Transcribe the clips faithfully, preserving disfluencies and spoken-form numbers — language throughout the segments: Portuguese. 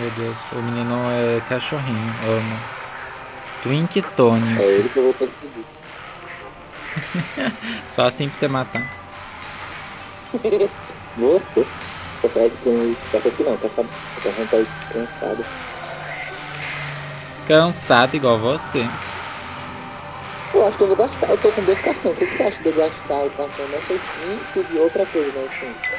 Meu Deus, o menino é cachorrinho, amo. Twink Tony. É ele que eu vou perseguir. Só assim pra você matar. Você? Confesso que, confesso que não, tá, tá, tá cansado. Cansado igual você. Eu acho que eu vou gastar, eu tô com dois cartões. O que, que você acha de eu gastar o cartão nessa skin e pedir outra coisa na essência?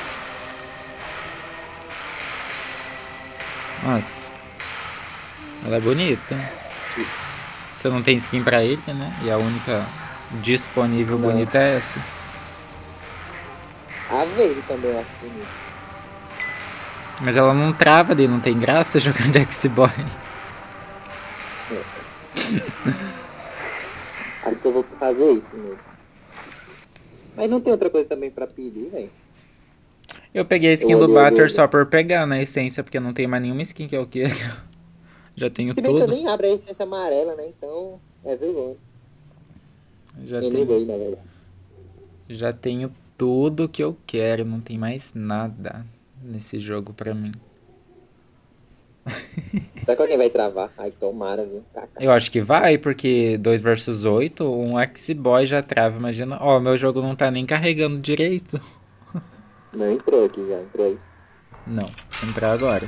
Nossa, ela é bonita. Você não tem skin pra ele, né? E a única disponível Não. bonita é essa. A Vayne também eu acho bonito. Mas ela não trava ali, não tem graça jogando X-Boy. Acho que eu vou fazer isso mesmo. Mas não tem outra coisa também pra pedir, velho. Eu peguei a Eu skin do olhei Butter do... só por pegar na essência, porque não tem mais nenhuma skin que eu quero. Já tenho Se bem que eu tudo. nem abro a essência amarela, né? Então, é vergonha. Já Eu tenho, lembrei, na verdade. já tenho tudo que eu quero, não tem mais nada nesse jogo pra mim. Será que alguém vai travar? Ai, tomara, viu? Cacá. Eu acho que vai, porque dois versus oito, um X-Boy já trava, imagina. Ó, meu jogo não tá nem carregando direito. Não entrou aqui já, entrou aí. Não, vou entrar agora.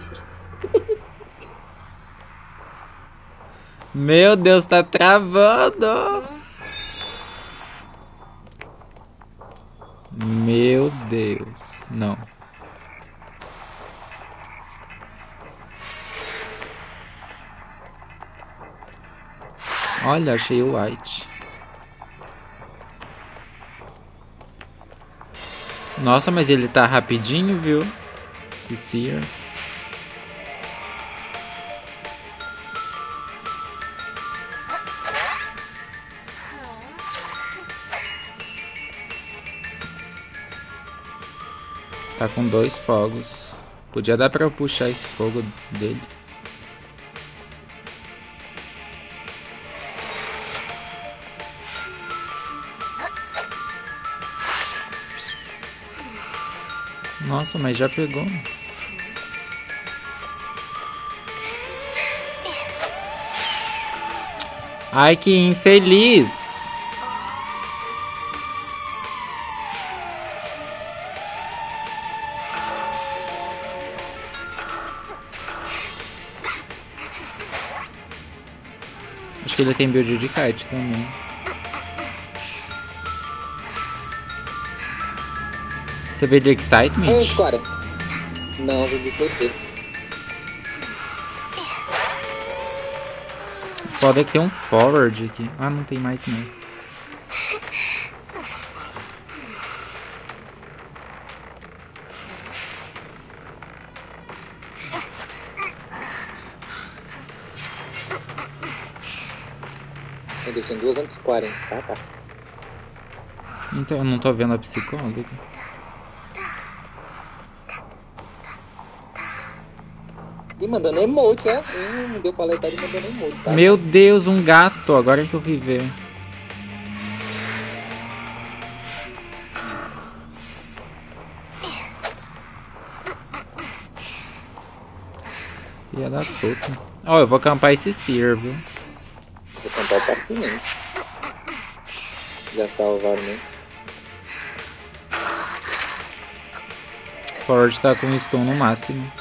Meu Deus, tá travando! Meu Deus, não. Olha, achei o White. Nossa, mas ele tá rapidinho, viu? Cecir. Tá com dois fogos. Podia dar pra eu puxar esse fogo dele. Nossa, mas já pegou. Ai, que infeliz. Acho que ele tem build de kite também. Você veio de excitement? Ei, Squara. Não, vou de T P. Foda que tem um forward aqui. Ah, não tem mais não. Eu tenho duas antes quarenta, tá, tá. Então eu não tô vendo a psicóloga. E mandando emote, é? Hum, deu paletada e mandando emote, tá? Meu Deus, um gato. Agora que eu fui ver. Filha da puta. Ó, eu vou acampar esse Seer, viu? Vou cantar o paciente. Já salvaram, né? Forward tá com stun no máximo.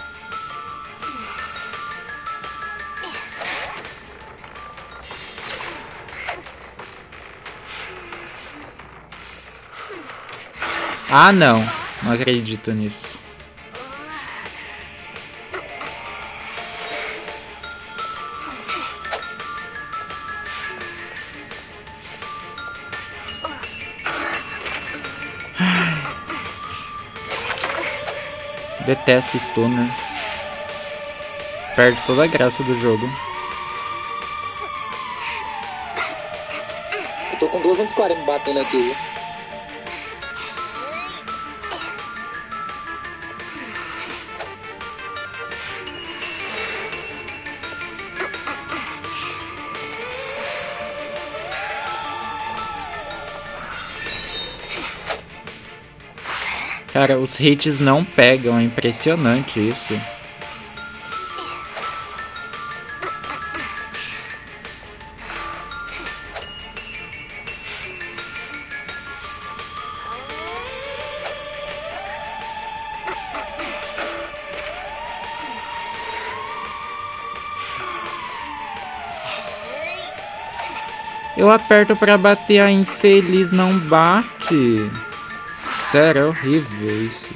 Ah, não. Não acredito nisso. Detesto stunner. Perde toda a graça do jogo. Eu tô com duas antes quarenta batendo aqui, viu? Cara, os hits não pegam, é impressionante isso. Eu aperto pra bater, a infeliz não bate. Sério, é horrível isso.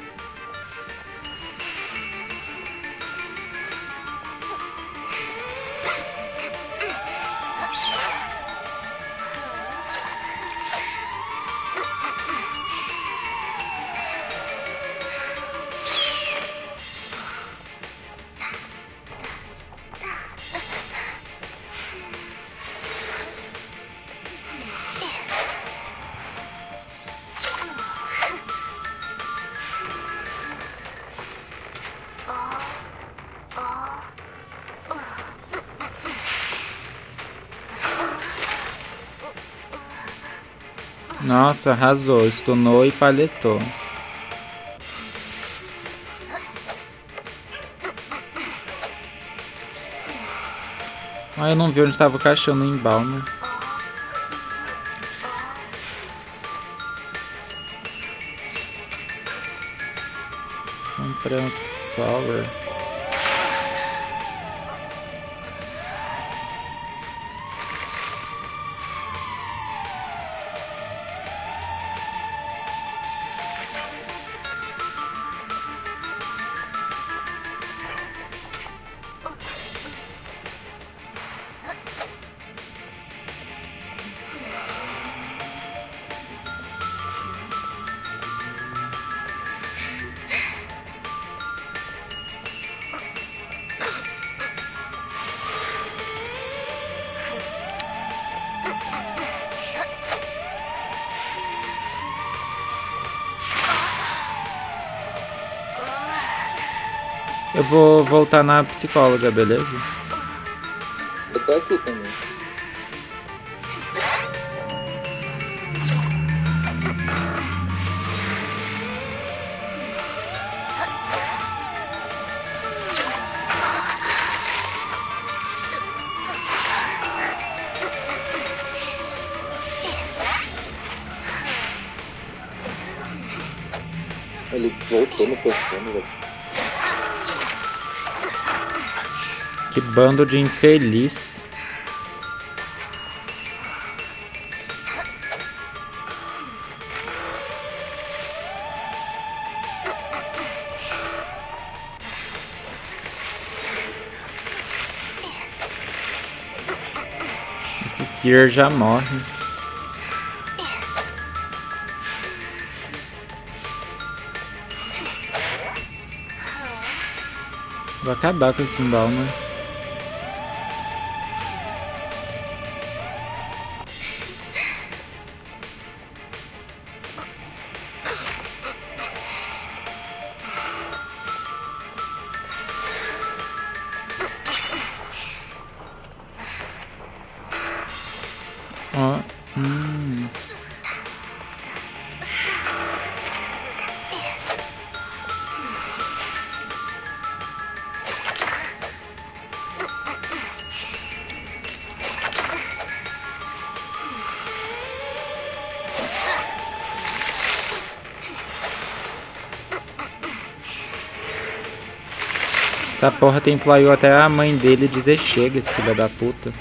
Nossa, arrasou, stunou e paletou. Ah, eu não vi onde estava o caixão no embalme. Comprar power. Eu vou voltar na psicóloga, beleza? Eu tô aqui também. Ele voltou no perfume, velho. Que bando de infeliz. Esse Seer já morre. Vou acabar com esse embalme. Ó, hum. Essa porra tem flyu até a mãe dele dizer chega, esse filho da puta.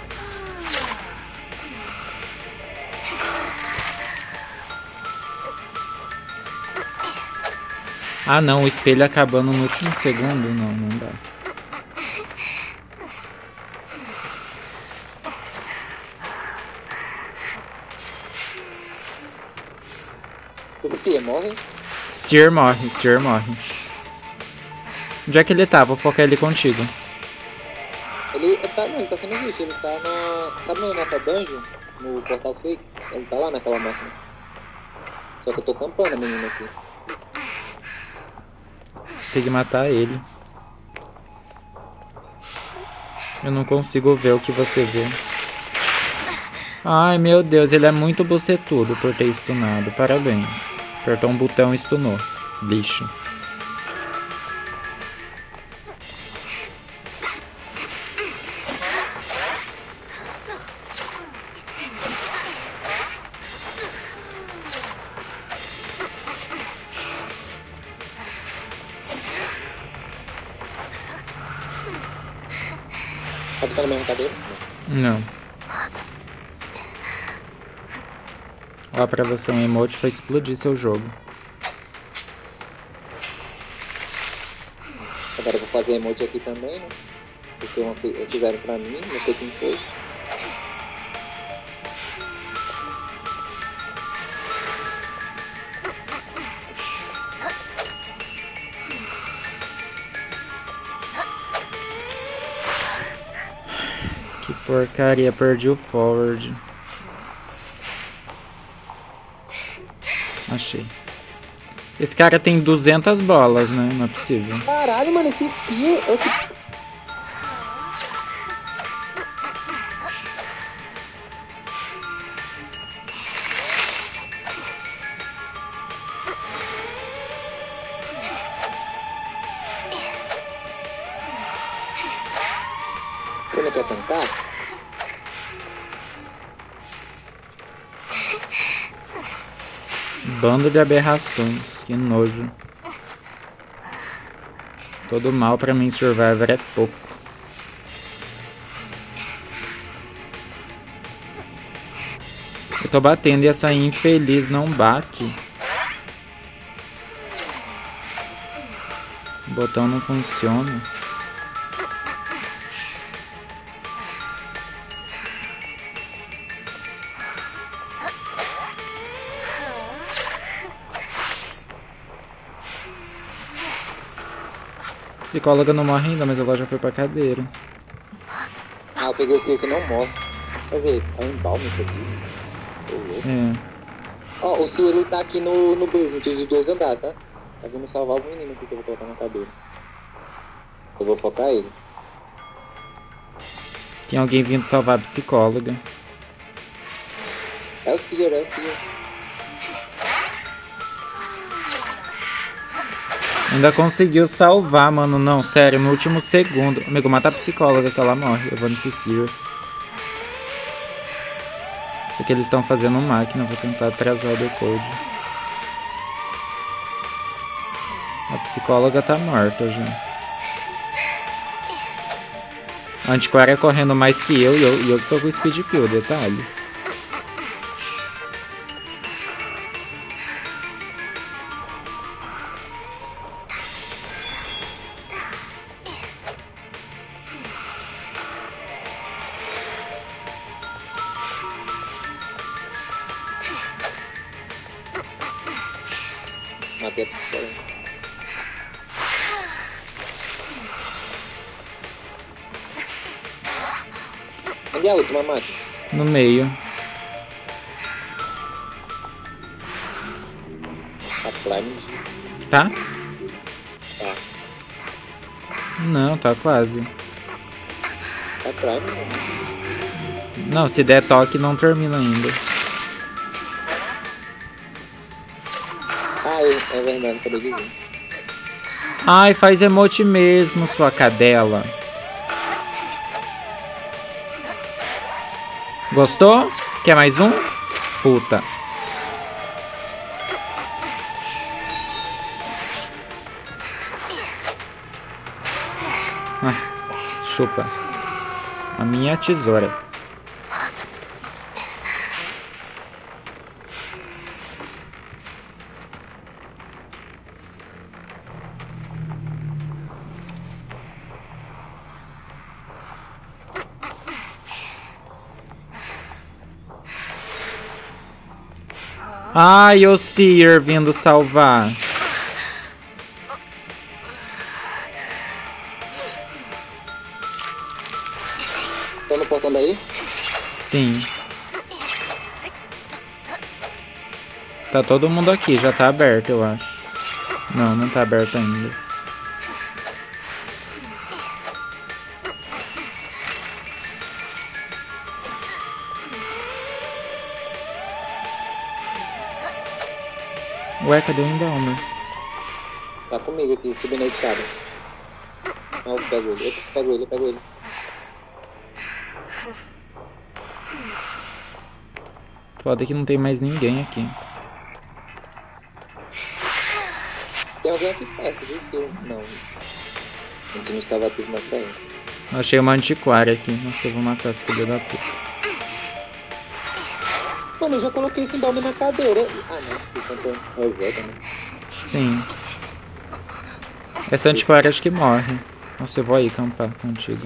Ah não, o espelho acabando no último segundo. Não, não dá. Esse Seer morre? Seer morre, Seer morre. Onde é que ele tá? Vou focar ele contigo. Ele tá, não, ele tá sendo visto, ele tá na... Sabe na nossa dungeon? No portal fake? Ele tá lá naquela máquina. Só que eu tô campando a menina aqui. Tem que matar ele. Eu não consigo ver o que você vê. Ai meu Deus, ele é muito bucetudo por ter stunado. Parabéns. Apertou um botão e stunou. Lixo. Sabe que tá na mesma cadeira? Não. Ó, pra você um emote pra explodir seu jogo. Agora eu vou fazer emote aqui também, né? Porque uma fizeram pra mim, não sei quem foi. Que porcaria, perdi o forward. Achei. Esse cara tem duzentas bolas, né? Não é possível. Caralho, mano, esse sim, esse... Você não quer tancar? Bando de aberrações, que nojo. Todo mal pra mim Survivor é pouco. Eu tô batendo e essa infeliz não bate. O botão não funciona. A psicóloga não morre ainda, mas ela já foi pra cadeira. Ah, eu peguei o Ciro que não morre. Quer dizer, é um embalme isso aqui. É. Ó, o Ciro tá aqui no, no basement dos dois andares, tá? Tá vindo salvar o menino aqui que eu vou colocar na cadeira. Eu vou focar ele. Tem alguém vindo salvar a psicóloga. É o Ciro, é o Ciro. Ainda conseguiu salvar, mano. Não, sério, no último segundo. Amigo, mata a psicóloga que ela morre. Eu vou nesse Ciro. O que eles estão fazendo máquina. Vou tentar atrasar o decode. A psicóloga tá morta já. A antiquária correndo mais que eu. E eu, e eu que tô com o speed kill, detalhe. Matei a psicóloga. Onde é a última máquina? No meio. A Prime. Tá? Tá. Não, tá quase. A Prime. Não, se der toque não termina ainda. Ah, é, é verdade, cadê de ver? Ai, faz emote mesmo, sua cadela. Gostou? Quer mais um? Puta. Ah, chupa. A minha tesoura. Ai, o Seer vindo salvar. Tá no portão daí? Sim. Tá todo mundo aqui, já tá aberto, eu acho. Não, não tá aberto ainda. Ué, cadê o Endowmer? Tá comigo aqui, subindo a escada. Ah, eu pego ele, eu pego ele, eu pego ele. Foda que não tem mais ninguém aqui. Tem alguém aqui perto, viu? Que eu... Não. O time estava ativo na saída. Eu achei uma antiquária aqui. Nossa, eu vou matar esse filho da puta. Mano, eu já coloquei esse balme na cadeira. Ah, não, porque quando reseta, né? Sim. Essa antiquária acho que morre. Nossa, eu vou aí acampar contigo.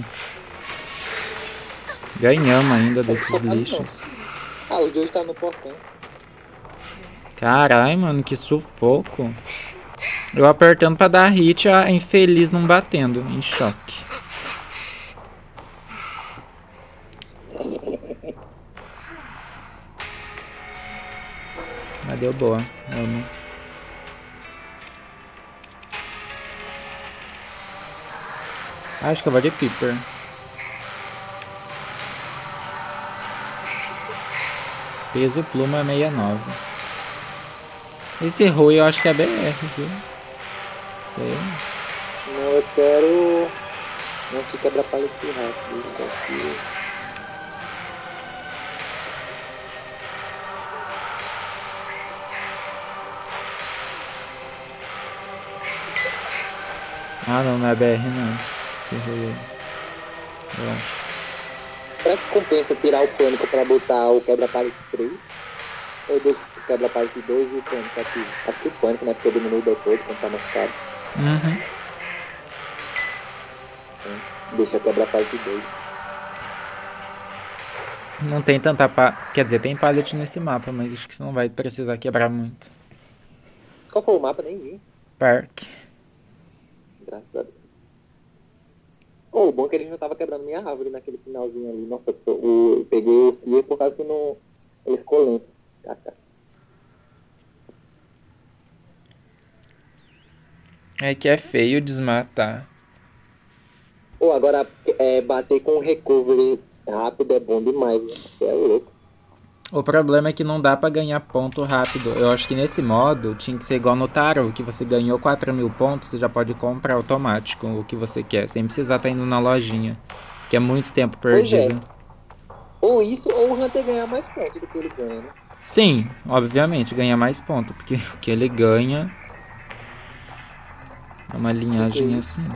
Ganhamos ainda desses lixos. Ah, os dois tá no portão. Caralho, mano, que sufoco. Eu apertando pra dar hit, a infeliz não batendo. Em choque. Mas deu boa. Amo. Acho que eu vou de Piper. Peso pluma sessenta e nove. Esse Rui eu acho que é B R, viu? Tem. Não, eu quero... Não te quebra palha de rápido. Isso daqui. Ah, não, não é B R não. Esse Rui aí. Eu acho. Será que compensa tirar o pânico pra botar o quebra-palha de três? Ou deixa o quebra-palha de dois e o pânico aqui? Acho que o pânico, né? Porque diminui depois quando tá machucado. Uhum. Então, deixa o quebra-palha de dois. Não tem tanta pa... Quer dizer, tem pallet nesse mapa, mas acho que você não vai precisar quebrar muito. Qual foi o mapa? Nem vi. Park. Graças a Deus. Oh, o bom é que ele já tava quebrando minha árvore naquele finalzinho ali. Nossa, eu, eu, eu peguei o Cia por causa que não... Ele ficou lento. Cacá. É que é feio desmatar. Ou oh, agora é, bater com o recovery rápido é bom demais, né? Você é louco. O problema é que não dá pra ganhar ponto rápido. Eu acho que nesse modo tinha que ser igual no Tarot, que você ganhou quatro mil pontos, você já pode comprar automático o que você quer, sem precisar estar indo na lojinha. Que é muito tempo perdido. Pois é. Ou isso, ou o Hunter ganhar mais pontos do que ele ganha, né? Sim, obviamente, ganha mais pontos, porque o que ele ganha é uma linhagem que assim.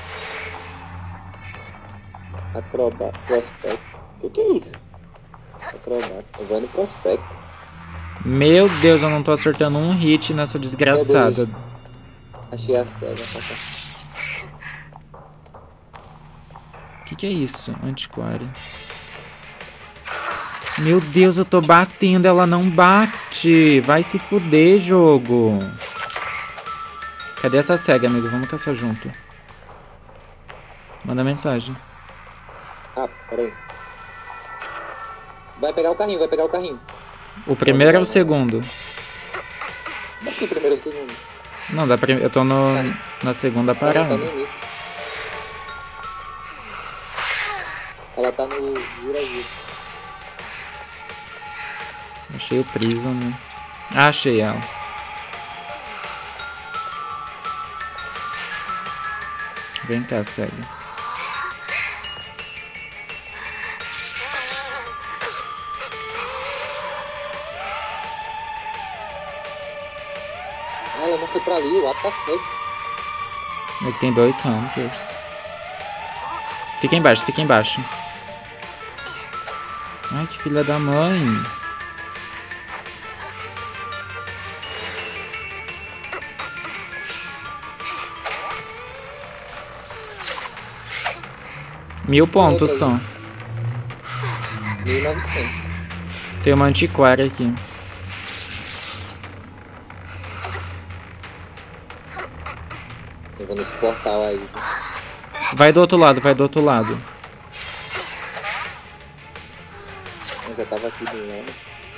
Acrobat, prospecto. O que é isso? Acrobat, eu vou no prospecto. Meu Deus, eu não tô acertando um hit nessa desgraçada. Achei a cega. O que, que é isso? Antiquária. Meu Deus, eu tô batendo, ela não bate. Vai se fuder, jogo. Cadê essa cega, amigo? Vamos caçar junto. Manda mensagem. Ah, peraí. Vai pegar o carrinho, vai pegar o carrinho. O primeiro ou o segundo? Assim, o primeiro ou o segundo? Não, dá pra... eu tô no... na segunda parada. Ela tá no início. Ela tá no gira-gira. Achei o Prison, né? Ah, achei ela. Vem cá, cega. Ah, ela não foi pra ali, o Ata foi. Aqui tem dois Hunters. Fica embaixo, fica embaixo. Ai, que filha da mãe. Mil pontos só. mil e novecentos. Tem uma antiquária aqui. Eu vou nesse portal aí. Vai do outro lado, vai do outro lado. Eu já tava aqui do lado.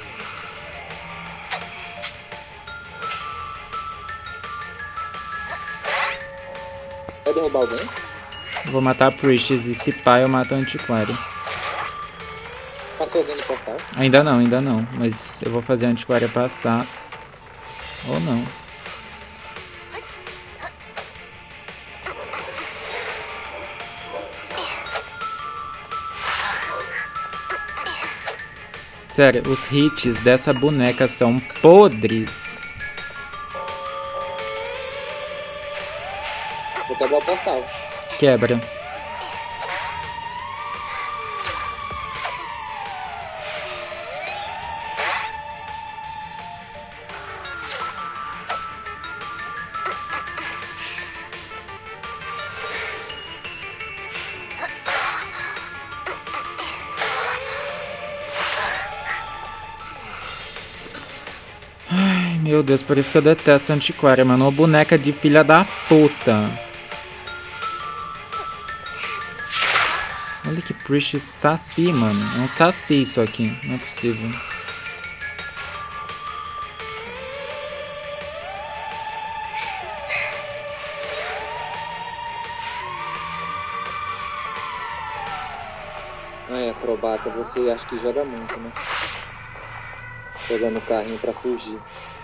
Vai derrubar alguém? Vou matar a Priestess e se pá eu mato a antiquária. Passou alguém no portal? Ainda não, ainda não. Mas eu vou fazer a antiquária passar. Ou não. Sério, os hits dessa boneca são podres. Vou quebrar o portal. Quebra. Meu Deus, por isso que eu detesto Antiquária, mano. Ô boneca de filha da puta. Olha que Priest saci, mano. É um saci isso aqui. Não é possível. Ai, acrobata, você acha que joga muito, né? Pegando o carrinho pra fugir.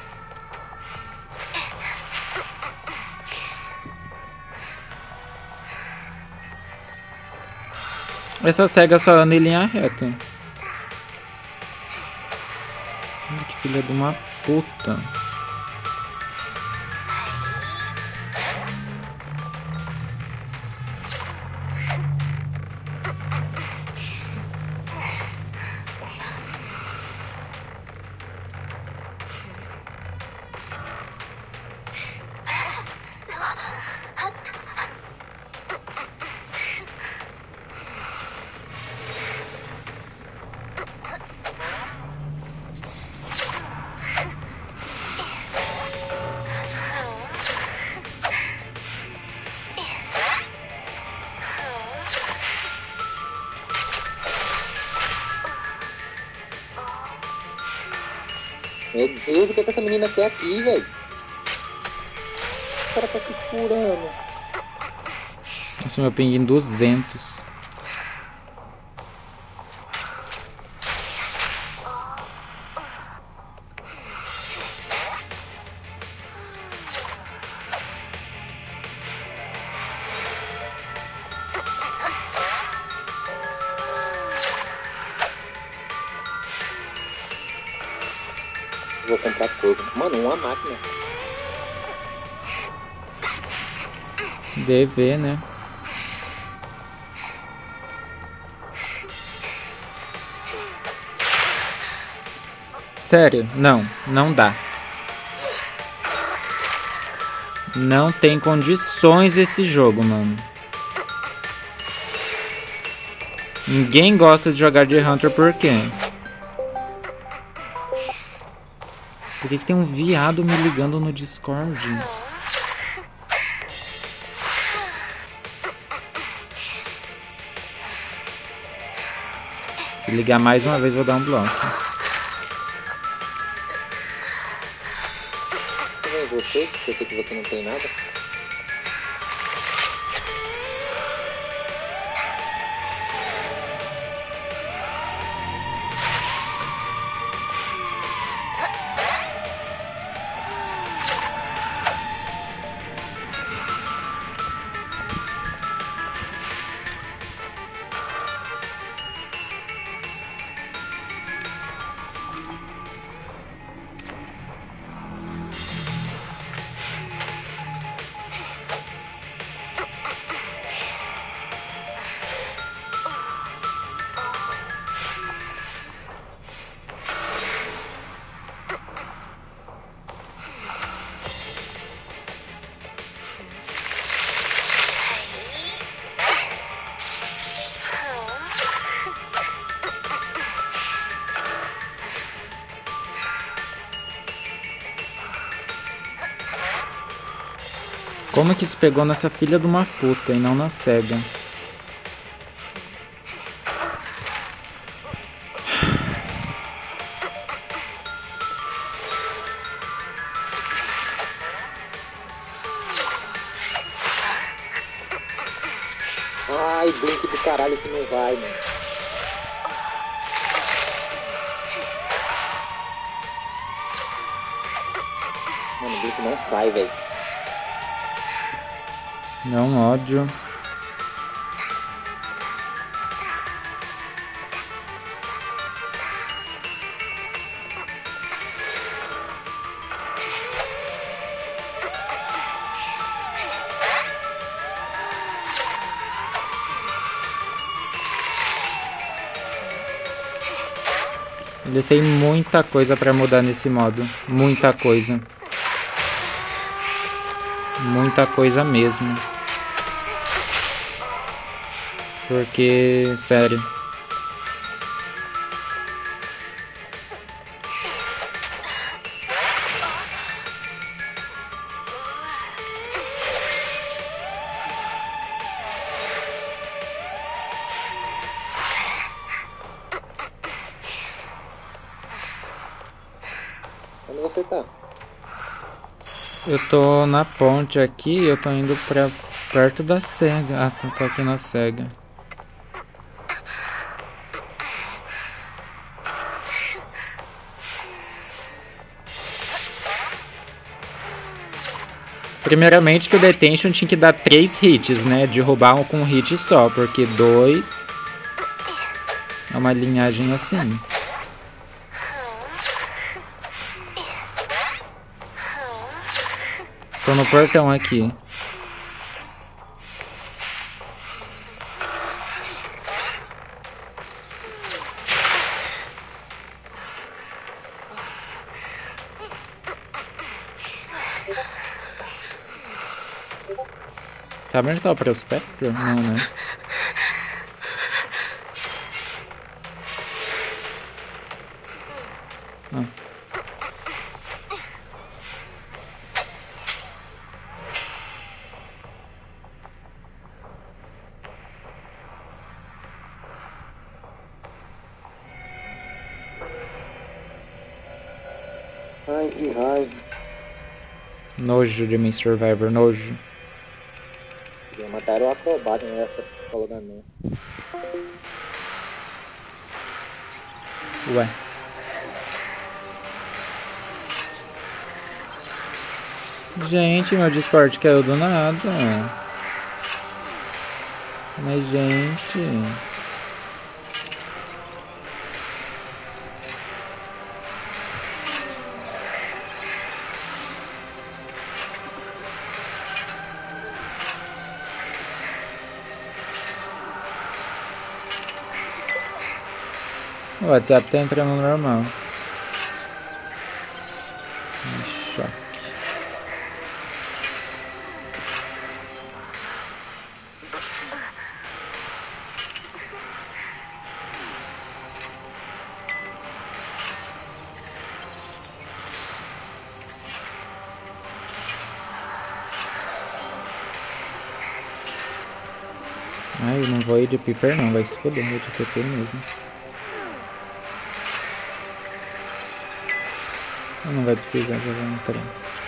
Essa cega só anda em linha reta. Olha que filha de uma puta. Meu Deus, o que, é que essa menina quer aqui, velho? O cara tá se curando. Nossa, meu ping em duzentos. Vou comprar coisa. Mano, uma máquina. D V, né? Sério, não, não dá. Não tem condições esse jogo, mano. Ninguém gosta de jogar de Hunter por quê? Por que, que tem um viado me ligando no Discord? Se ligar mais uma vez, vou dar um bloco. Você, eu sei que você não tem nada. Como que isso pegou nessa filha de uma puta e não na cega? Ai, Blink do caralho que não vai, mano. Mano, o Blink não sai, velho. Não, ódio. Eles têm muita coisa pra mudar nesse modo. Muita coisa. Muita coisa mesmo. Porque, sério. Onde você tá? Eu tô na ponte aqui, eu tô indo pra perto da cega. Ah, tô, tô aqui na cega. Primeiramente que o Detention tinha que dar três hits, né? Derrubar um com um hit só, porque dois é uma linhagem assim. Tô no portão aqui. Sabe onde tá o prospector? Não, né? Ah. Ai, que raiva. Nojo de mim, Survivor, nojo. Já mataram o acrobata, né? Essa psicóloga não. Ué. Gente, meu Discord caiu do nada. Mas, gente... O WhatsApp tá entrando normal. Um choque. Ai, eu não vou ir de Piper não, vai se foder, vou de T P mesmo. Não vai precisar jogar um trem.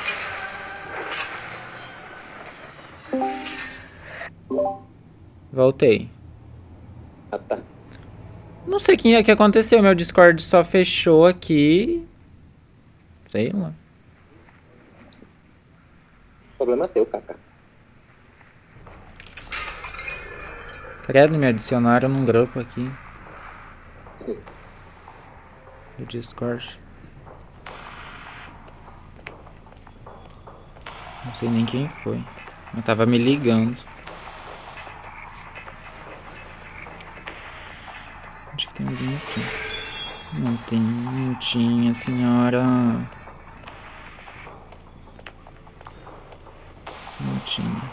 Voltei. Ah, tá. Não sei o que é que aconteceu, meu Discord só fechou aqui. Sei lá. Problema seu, Kaká. Credo, me adicionaram num grupo aqui. Sim. Do Discord. Não sei nem quem foi. Mas tava me ligando. Acho que tem alguém aqui. Não tem, não tinha, senhora. Não tinha.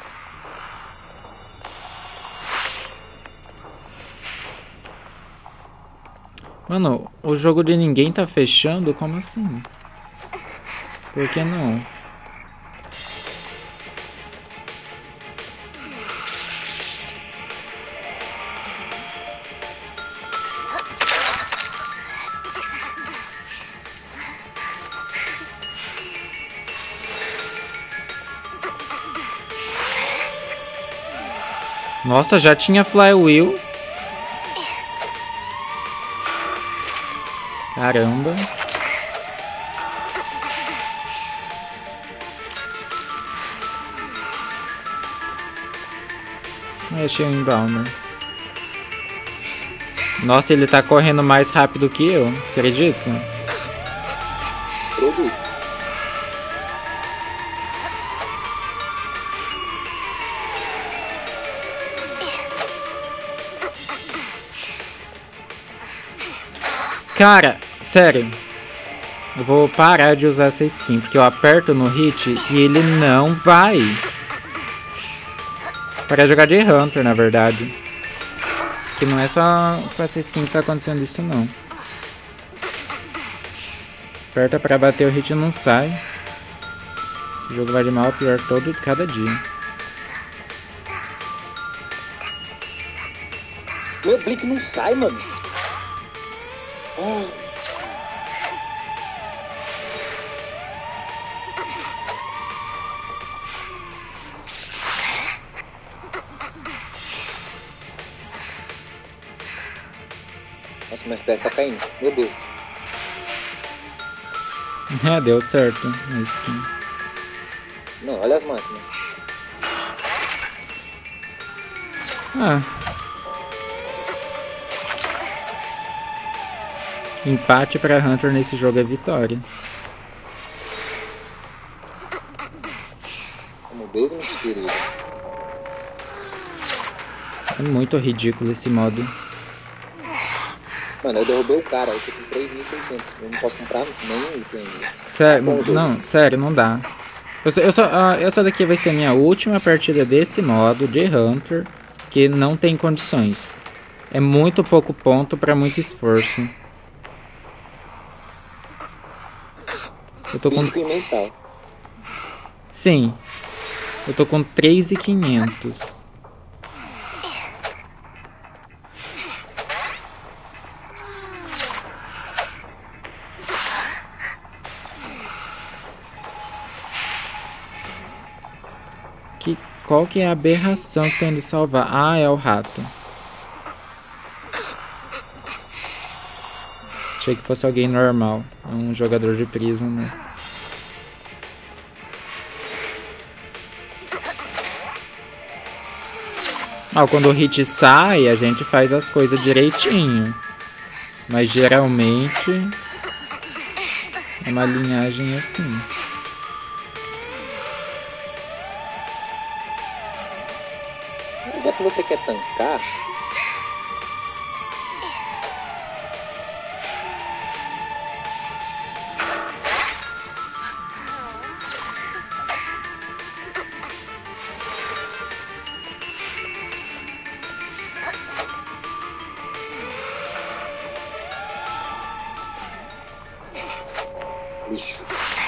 Mano, o jogo de ninguém tá fechando? Como assim? Por que não? Nossa, já tinha flywheel. Caramba. Eu achei um inbounder. Nossa, ele tá correndo mais rápido que eu. Você acredita? Produto. Cara, sério. Eu vou parar de usar essa skin, porque eu aperto no hit e ele não vai. Para jogar de Hunter, na verdade. Que não é só com essa skin que tá acontecendo isso, não. Aperta pra bater o hit e não sai. Esse jogo vai de mal a pior todo cada dia. Meu Blink não sai, mano. Oh. Nossa, meu F P S tá caindo. Meu Deus. É, deu certo a skin. Não, olha as máquinas. Ah. Empate pra Hunter nesse jogo é vitória. Como mesmo, querido. É muito ridículo esse modo. Mano, eu derrubei o cara, eu tô com três mil e seiscentos. Eu não posso comprar nenhum item ainda. Sério, Tá bom, jogo. não, sério, não dá. Eu, só- eu só, ah, essa daqui vai ser a minha última partida desse modo de Hunter, que não tem condições. É muito pouco ponto pra muito esforço. Eu tô com... Físico e mental. Sim. Eu tô com três mil e quinhentos. Que, qual que é a aberração que tem de salvar? Ah, é o rato. Achei que fosse alguém normal. É um jogador de Prism, né? Ah, quando o hit sai, a gente faz as coisas direitinho. Mas geralmente é uma linhagem assim. Já que você quer tancar, lixo.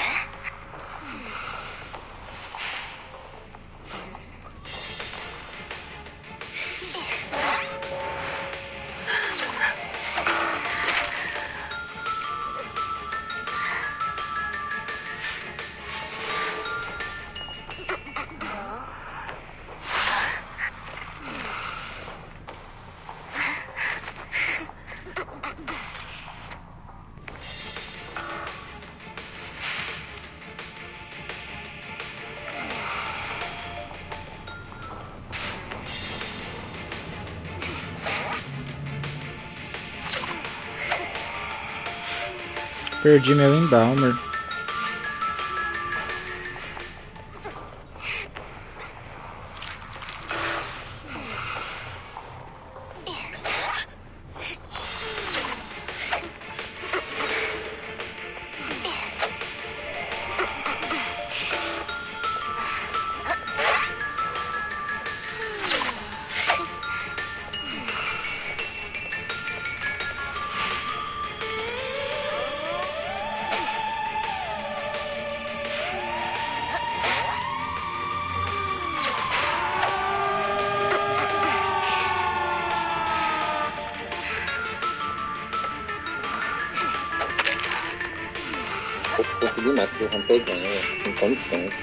Perdi meu Embalmer. Pouco demais que o Hunter ganha, sem condições.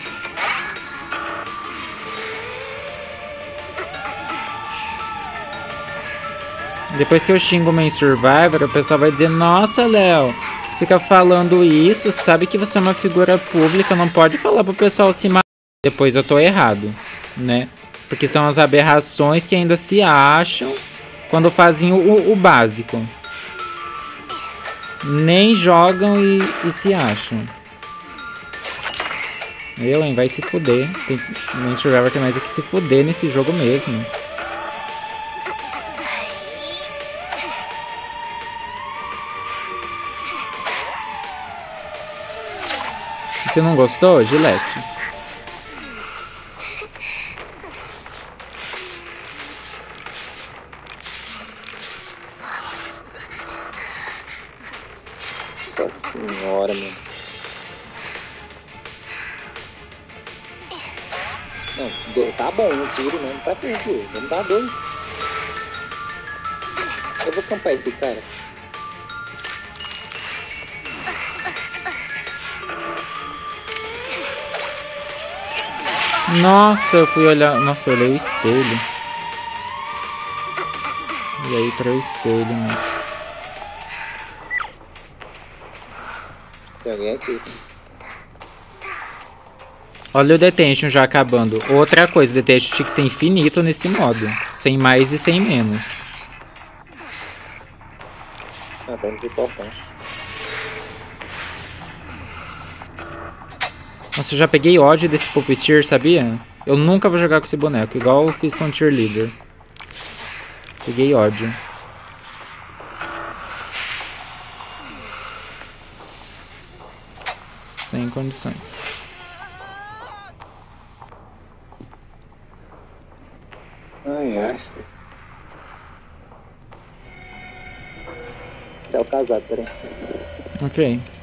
Depois que eu xingo o main Survivor, o pessoal vai dizer: nossa, Léo, fica falando isso, sabe que você é uma figura pública, não pode falar pro pessoal se matar. Depois eu tô errado, né? Porque são as aberrações que ainda se acham quando fazem o, o básico. Nem jogam e, e se acham. Eu, hein, vai se fuder. Tem, o main Survivor tem mais é que se fuder nesse jogo mesmo. Você não gostou, Gillette? Nossa senhora, mano. Não, tá bom, um tiro mesmo pra tudo. Vamos dar dois. Eu vou campar esse cara. Nossa, eu fui olhar... Nossa, eu olhei o espelho. E aí para o espelho, mas... Tem alguém aqui. Olha o Detention já acabando. Outra coisa, o Detention tinha que ser infinito nesse modo. Sem mais e sem menos. Ah, tá indo pro portão. Nossa, eu já peguei ódio desse Puppeteer, sabia? Eu nunca vou jogar com esse boneco, igual eu fiz com o Cheerleader. Peguei ódio. Sem condições. Ai, ai. É o casado, peraí. Ok.